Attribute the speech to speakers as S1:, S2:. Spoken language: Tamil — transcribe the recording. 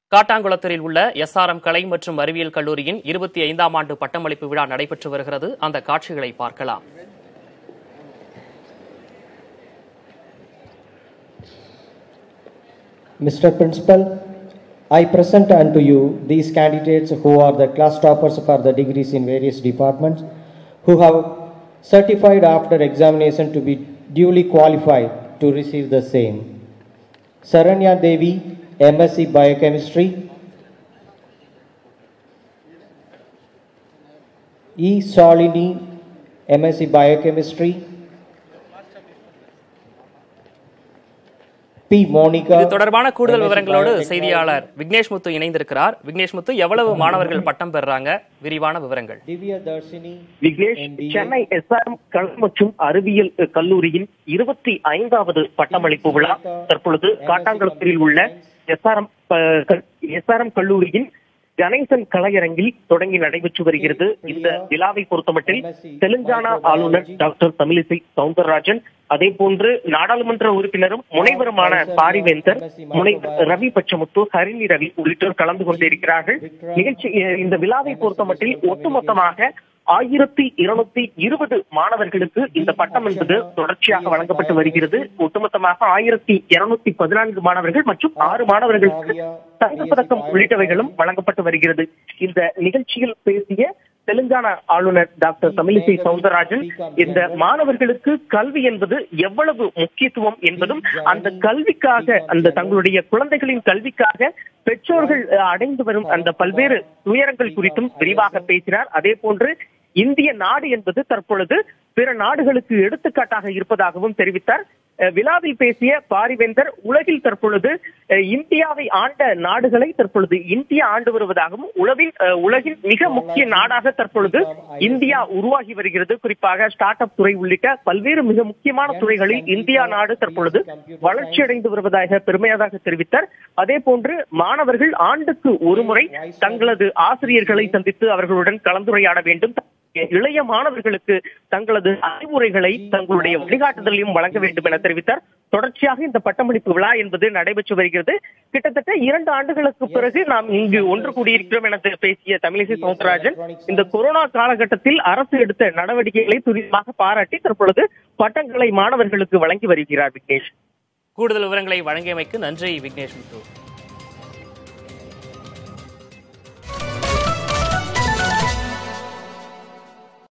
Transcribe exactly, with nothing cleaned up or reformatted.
S1: காட்டாங்குளத்தூரில் உள்ள எஸ் ஆர் எம் கலை மற்றும் அறிவியல் கல்லூரியின் இருபத்தி ஐந்தாம் ஆண்டு பட்டமளிப்பு விழா நடைபெற்று வருகிறது. அந்த காட்சிகளை பார்க்கலாம்.
S2: Mister Principal, I present unto you these candidates who are the class toppers for the degrees in various departments, who have certified after examination to be duly qualified to receive the same. Saranya Devi, M S c Biochemistry. E. Solini, M S c Biochemistry. P. Monica.
S1: இது தொடர்பான கூடுதல் விவரங்களோடு செய்தியாளர் விக்னேஷ் முத்து இணைந்திருக்கிறார். விக்னேஷ் முத்து, எவ்வளவு மாணவர்கள் பட்டம் பெறாங்க? விரிவான விவரங்கள்.
S3: Vignesh, Chennai S R M கலை மற்றும் அறிவியல் கல்லூரியின் இருபத்தி ஐந்தாவது பட்டமளிப்பு விழா தற்பொழுது காட்டாங்குளத்தூரில் உள்ள S R M S R M கல்லூரியின் கணேசன் கலையரங்கில் தொடங்கி நடைபெற்று வருகிறது. இந்த விழாவை பொறுத்தமட்டில் தெலுங்கானா ஆளுநர் டாக்டர் தமிழிசை சவுந்தரராஜன், அதே போன்று நாடாளுமன்ற உறுப்பினரும் முனைவருமான பாரிவேந்தர், முனைவர் ரவி பச்சமுத்து, ஹரிணி ரவி உள்ளிட்டோர் கலந்து கொண்டிருக்கிறார்கள். நிகழ்ச்சி இந்த விழாவை பொறுத்தமட்டில் ஒட்டுமொத்தமாக ஆயிரத்தி இருநூத்தி இருபது மாணவர்களுக்கு இந்த பட்டம் என்பது தொடர்ச்சியாக வழங்கப்பட்டு வருகிறது. ஒட்டுமொத்தமாக ஆயிரத்தி இருநூத்தி பதினான்கு மாணவர்கள் மற்றும் ஆறு மாணவர்களுக்கு தங்கப்பதக்கம் உள்ளிட்டவைகளும் வழங்கப்பட்டு வருகிறது. இந்த நிகழ்ச்சியில் பேசிய தெலுங்கானா ஆளுநர் டாக்டர் தமிழிசை சவுந்தரராஜன், இந்த மாணவர்களுக்கு கல்வி என்பது எவ்வளவு முக்கியத்துவம் என்பதும், அந்த கல்விக்காக, அந்த தங்களுடைய குழந்தைகளின் கல்விக்காக பெற்றோர்கள் அடைந்து வரும் அந்த பல்வேறு துயரங்கள் குறித்தும் விரிவாக பேசினார். அதே போன்று இந்திய நாடு என்பது தற்பொழுது பிற நாடுகளுக்கு எடுத்துக்காட்டாக இருப்பதாகவும் தெரிவித்தார். விழாவில் பேசிய பாரிவேந்தர், உலகில் தற்பொழுது இந்தியாவை ஆண்ட நாடுகளை தற்பொழுது இந்தியா ஆண்டு வருவதாகவும், உலகின் உலகின் மிக முக்கிய நாடாக தற்பொழுது இந்தியா உருவாகி வருகிறது. குறிப்பாக ஸ்டார்ட் அப் துறை உள்ளிட்ட பல்வேறு மிக முக்கியமான துறைகளில் இந்தியா நாடு தற்பொழுது வளர்ச்சி அடைந்து வருவதாக பெருமையாக தெரிவித்தார். அதே போன்று மாணவர்கள் ஆண்டுக்கு ஒருமுறை தங்களது ஆசிரியர்களை சந்தித்து அவர்களுடன் கலந்துரையாட வேண்டும். இளைய மாணவர்களுக்கு தங்களது அறிவுரைகளை, தங்களுடைய வழிகாட்டுதலையும் வழங்க வேண்டும் என தெரிவித்தார். தொடர்ச்சியாக இந்த பட்டமளிப்பு விழா என்பது நடைபெற்று வருகிறது. கிட்டத்தட்ட இரண்டு ஆண்டுகளுக்கு பிறகு நாம் இங்கு ஒன்று கூடியிருக்கிறோம் என பேசிய தமிழிசை சவுந்தரராஜன், இந்த கொரோனா காலகட்டத்தில் அரசு எடுத்த நடவடிக்கைகளை துரிதமாக பாராட்டி தற்பொழுது பட்டங்களை மாணவர்களுக்கு வழங்கி வருகிறார். விக்னேஷ்,
S1: கூடுதல் விவரங்களை வழங்கியமைக்கு நன்றி விக்னேஷ் முத்து.